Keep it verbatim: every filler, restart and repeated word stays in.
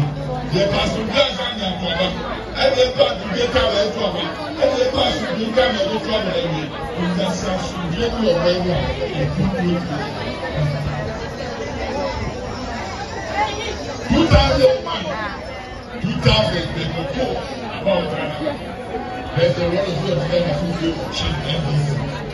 yɛ paso bi asa nya kɔba ɛna epa bi ka wɔ ɛtɔ ɔba ɛna epa so bi ka wɔ ɛtɔ ɔba ɛyɛ ɔyasa so bi ɛna ɔba ɛwɔ ɛku kuro two thousand one two thousand they go talk about Ghana. There's a lot of them that are